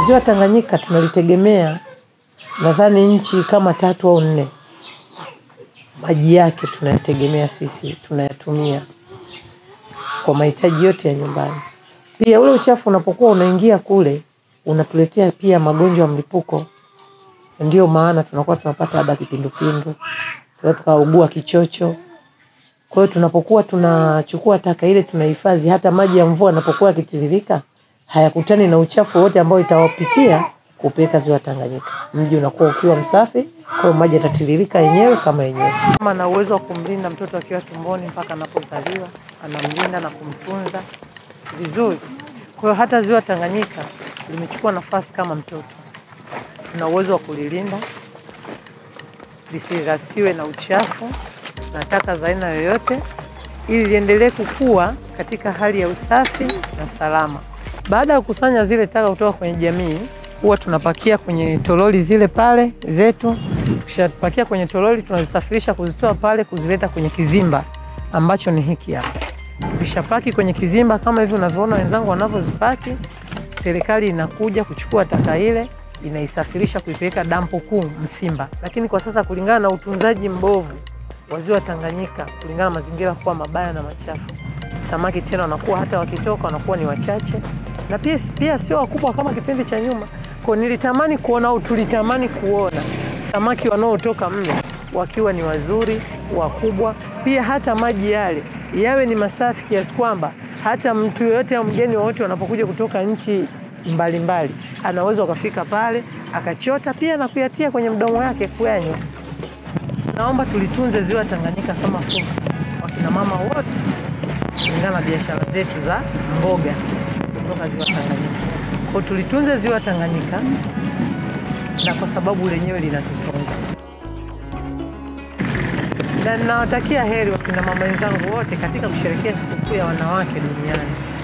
Ziwa Tanganyika tunalitegemea nadhani nchi kama 3 au 4. Maji yake tunayategemea sisi, tunayatumia kwa mahitaji yote ya nyumbani. Pia ule uchafu unapokuwa unaingia kule, unatuletea pia magonjwa ya mlipuko. Ndio maana tunakuwa tunapata hata kipindupindu, tukaugua kichocho. Kwa hiyo tunapokuwa tunachukua taka ile tunahifadhi, hata maji ya mvua yanapokuwa yakitiririka hayakutani na uchafu wote ambao itawapitia kupeleka Ziwa Tanganyika. Mji unakuwa ukiwa msafi, kwa hiyo maji yatatiririka yenyewe kama yenyewe. Kama ana uwezo wa kumlinda mtoto akiwa tumboni mpaka anapozaliwa, anamlinda na kumtunza vizuri. Kwa hiyo hata Ziwa Tanganyika limechukua nafasi kama mtoto. Tuna uwezo wa kulilinda lisigasiwe na uchafu na taka za aina yoyote, ili liendelee kukua katika hali ya usafi na salama. Baada ya kukusanya zile taka kutoka kwenye jamii, huwa tunapakia kwenye toroli zile pale zetu. Tukishapakia kwenye toroli, tunazisafirisha kuzitoa pale kuzileta kwenye kizimba ambacho ni hiki hapa. Tukishapaki kwenye kizimba kama hivi unavyoona wenzangu wanavyozipaki, serikali inakuja kuchukua taka ile, inaisafirisha kuipeleka dampo kuu Msimba. Lakini kwa sasa kulingana na utunzaji mbovu wa Ziwa Tanganyika, kulingana na mazingira kuwa mabaya na machafu, samaki tena wanakuwa hata wakitoka wanakuwa ni wachache, na pia sio wakubwa kama kipindi cha nyuma. Kwa nilitamani kuona au tulitamani kuona samaki wanaotoka mle wakiwa ni wazuri, wakubwa, pia hata maji yale yawe ni masafi kiasi kwamba hata mtu yote au mgeni wote wanapokuja kutoka nchi mbalimbali anaweza kufika pale akachota pia na kuyatia kwenye mdomo wake kuyanywa. Naomba tulitunze Ziwa Tanganyika kama fursa wakina mama wote kulingana na biashara zetu za mboga kutoka Ziwa Tanganyika. Kwa tulitunze Ziwa Tanganyika na kwa sababu lenyewe linatutunza. Na ninawatakia heri wakina mama wenzangu wote katika kusherehekea sikukuu ya wanawake duniani.